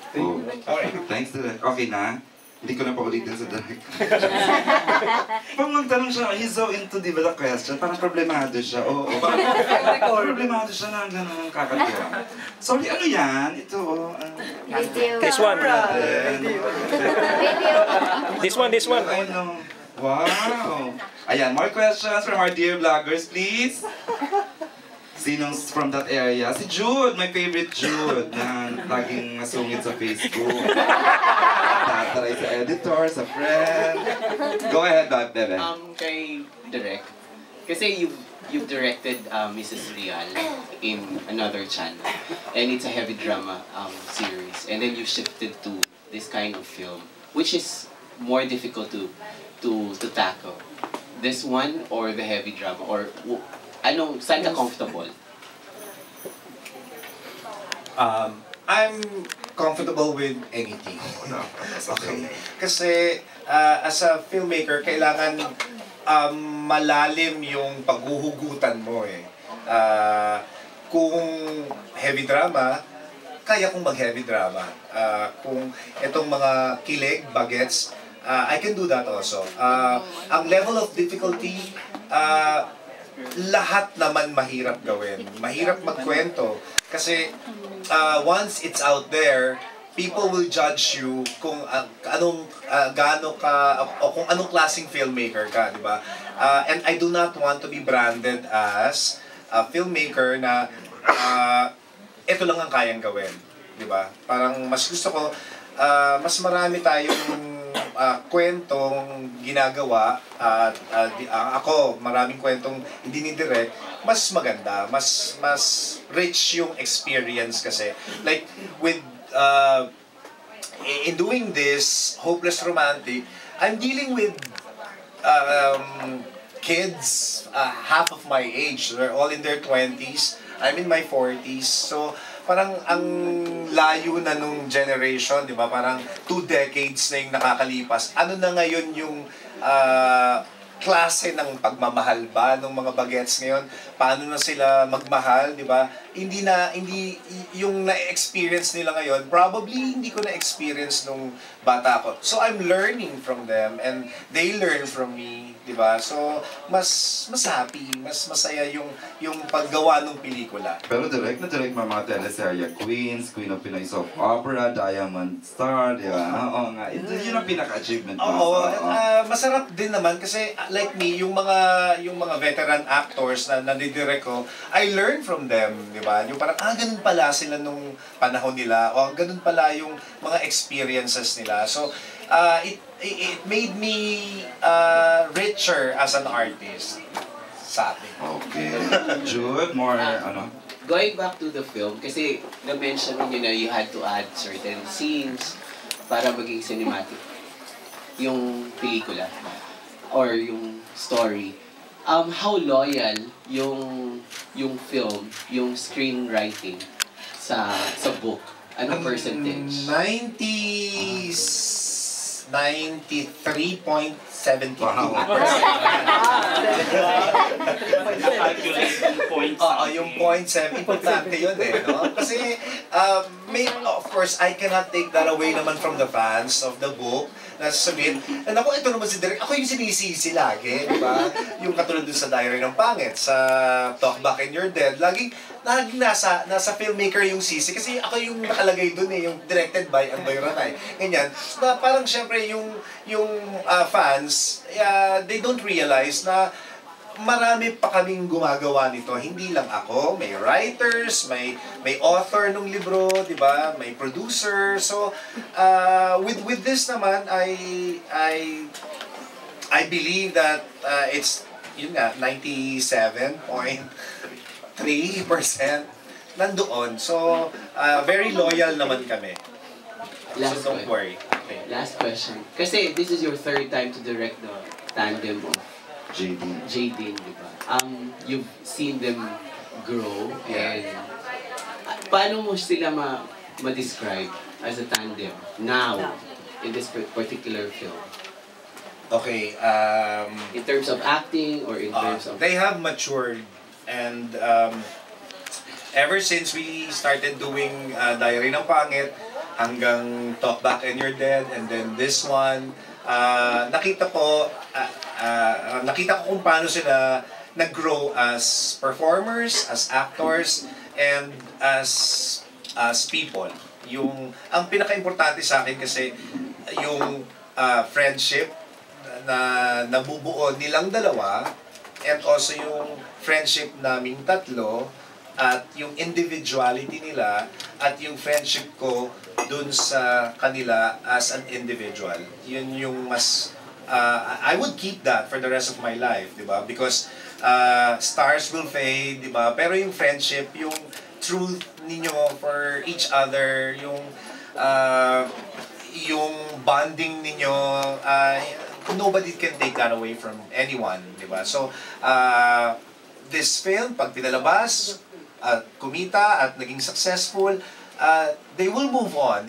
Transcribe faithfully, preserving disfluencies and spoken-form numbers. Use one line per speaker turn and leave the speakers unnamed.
Oh. Thanks to that. Okay na? Hindi ko na paulitin sa direct. Pag magtanong siya, he's so into, di ba, the question, parang problemado siya. Oo, oo. Parang problemado siya na gano'n kakatiwa. Sorry, ano yan? Ito, oh. Uh,
Video.
This one.
Video.
This one, this one.
I know. Wow. Ayan, more questions from our dear vloggers, please. Sinong from that area? Si Jude, my favorite Jude, na laging masungit sa Facebook. Tataray sa editor, sa friend. Go ahead, Bebe.
Um, kay Direk, kasi you've, you've directed uh, Missus Real in another channel, and it's a heavy drama um, series, and then you shifted to this kind of film, which is more difficult to to to tackle. This one or the heavy drama, or ano, saan ka comfortable?
Um, I'm comfortable with anything. Okay. Kasi uh, as a filmmaker, kailangan um, malalim yung paghuhugutan mo eh. Uh, kung heavy drama, kaya kong mag-heavy drama. Uh, kung itong mga kilig, bagets, uh, I can do that also. Uh, ang level of difficulty, uh, lahat naman mahirap gawin. Mahirap magkwento. Kasi uh, once it's out there, people will judge you kung uh, anong uh, gaano ka o kung anong klaseng filmmaker ka, di ba? Uh, and I do not want to be branded as a filmmaker na uh, ito lang ang kayang gawin, di ba? Parang mas gusto ko uh, mas marami tayong uh, kwentong ginagawa at uh, uh, ako maraming kwentong hindi ni direct, mas maganda, mas mas rich yung experience kasi. Like with uh, in doing this Hopeless Romantic, I'm dealing with um, kids uh, half of my age. They're all in their twenties. I'm in my forties. So parang ang layo na nung generation, di ba? Parang two decades na yung nakakalipas. Ano na ngayon yung uh, klase ng pagmamahal ba ng mga bagets ngayon? Paano na sila magmahal, di ba? Hindi na, hindi, yung na-experience nila ngayon, probably hindi ko na-experience nung bata ko. So I'm learning from them and they learn from me, di ba? So mas mas happy, mas masaya yung yung paggawa ng pelikula.
Pero direct na direct mga teleserye, Queens, Queen of Pinoy Soap Opera, Diamond Star, di ba? Oo nga, ito yun ang pinaka-achievement mo.
Oo, uh, masarap din naman kasi like me, yung mga yung mga veteran actors na nadidirect ko, I learn from them, di ba? Yung parang, ah, ganun pala sila nung panahon nila, o ganun pala yung mga experiences nila. So, uh, it, it made me uh, richer as an artist sa atin.
Okay. Jude, more, uh, ano?
Going back to the film, kasi na-mention nyo na you had to add certain scenes para maging cinematic yung pelikula or yung story. Um, how loyal yung yung film, yung screenwriting sa sa book? Anong percentage?
ninety ninety-three point seven two
Wow.
percent. Oo, yung point seven, importante yun eh, no? Kasi, um, may, of course, I cannot take that away naman from the fans of the book na sasabihin, and ako, ito naman si Direk, ako yung sinisisi lagi, di ba? Yung katulad dun sa Diary ng Pangit, sa Talk Back and You're Dead, laging, laging nasa, nasa filmmaker yung sisi, kasi ako yung nakalagay dun eh, yung directed by Andoy Ranay. Ganyan. So, na parang syempre yung, yung uh, fans, uh, they don't realize na marami pa kaming gumagawa nito. Hindi lang ako, may writers, may may author ng libro, 'di ba? May producer. So, uh, with with this naman, I I I believe that uh, it's yun nga ninety-seven point three percent nandoon. So, uh, very loyal naman kami.
Last
So don't worry.
Okay, last question. Kasi this is your third time to direct the tandem of
J D.
Jadine, di ba? Um, you've seen them grow,
Yeah.
and uh, paano mo sila ma ma-describe as a tandem now in this particular film?
Okay, um
In terms of acting or in
Uh,
terms of...
they have matured, and um, ever since we started doing uh, Diary ng Pangit, hanggang Talk Back and You're Dead, and then this one, uh, nakita ko, uh, uh, nakita ko kung paano sila nag-grow as performers, as actors, and as as people. Yung ang pinaka-importante sa akin kasi yung uh, friendship na nabubuo nilang dalawa, and also yung friendship naming tatlo, at yung individuality nila, at yung friendship ko dun sa kanila as an individual. Yun yung mas, uh, I would keep that for the rest of my life, di ba? Because uh, stars will fade, di ba? Pero yung friendship, yung truth ninyo for each other, yung uh, yung bonding ninyo, uh, nobody can take that away from anyone, di ba? So, uh, this film, pag pinalabas, at kumita, at naging successful, uh, they will move on.